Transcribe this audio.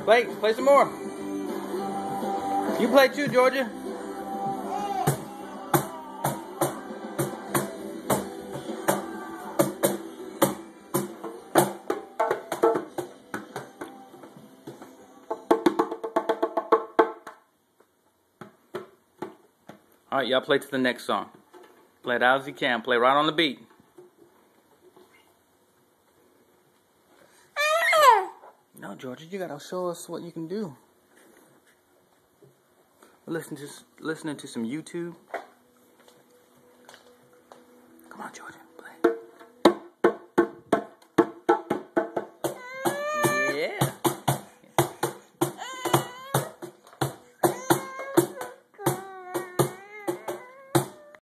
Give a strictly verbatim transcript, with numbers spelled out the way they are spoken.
Play, play some more. You play too, Georgia. Alright, y'all play to the next song. Play it out as you can. Play right on the beat. No, Georgia, you gotta show us what you can do. We're listening to, listening to some YouTube. Come on, Georgia.